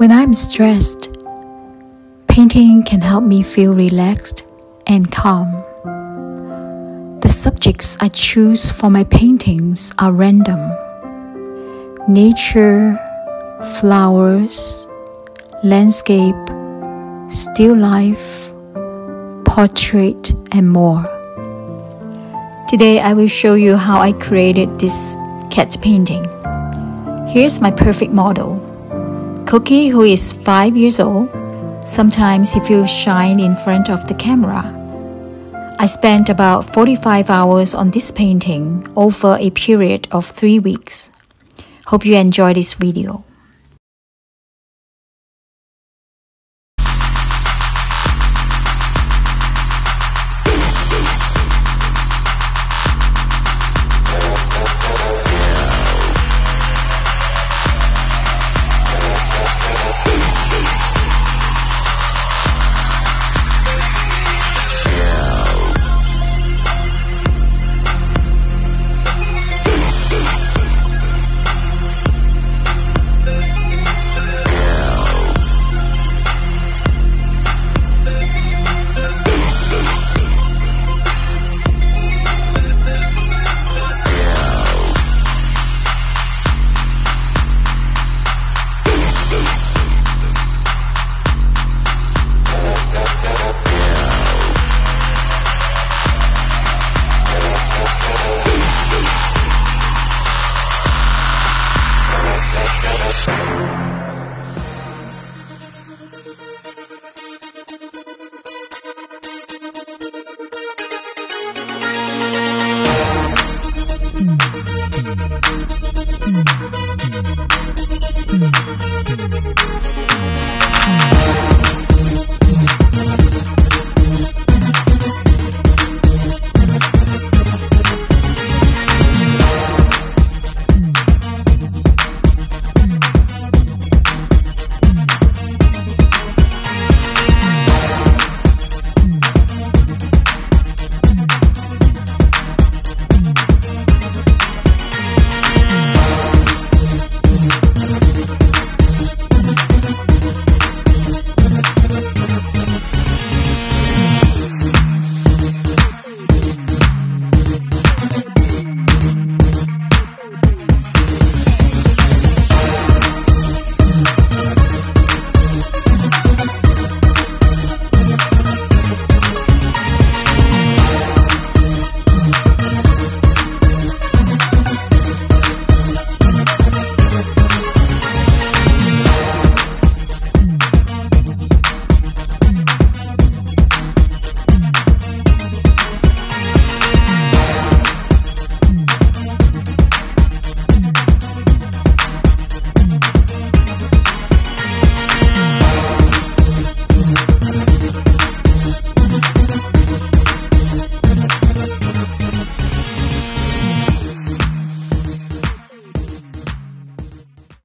When I'm stressed, painting can help me feel relaxed and calm. The subjects I choose for my paintings are random: nature, flowers, landscape, still life, portrait, and more. Today I will show you how I created this cat painting. Here's my perfect model, Cookie, who is 5 years old. Sometimes he feels shy in front of the camera. I spent about 45 hours on this painting over a period of 3 weeks. Hope you enjoy this video.